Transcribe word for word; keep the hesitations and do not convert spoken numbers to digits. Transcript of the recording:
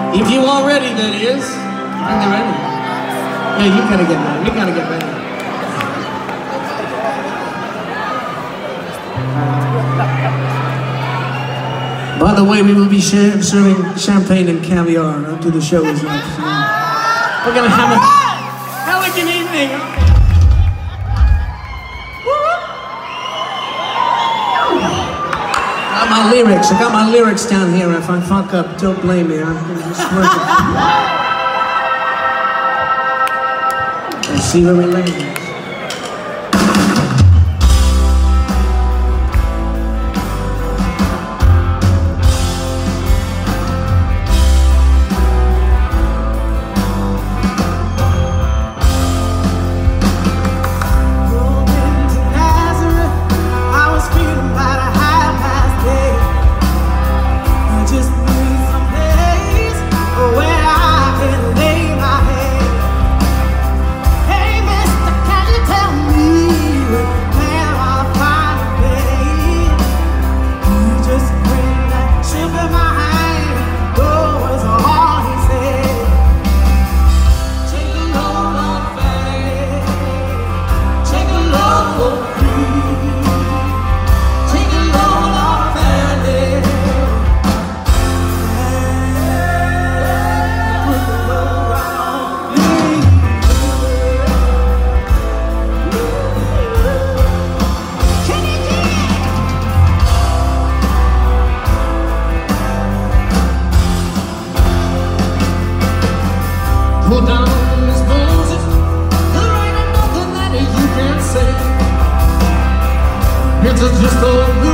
If you are ready, that is. I think they're ready. Yeah, you gotta get ready. You gotta get ready. By the way, we will be serving champagne and caviar after the show is up. So we're gonna have a elegant evening. I got my lyrics. I got my lyrics down here. If I fuck up, don't blame me. I'm just working. Let's see where we land. Pull down these roses, there ain't nothing that you can say. It's just a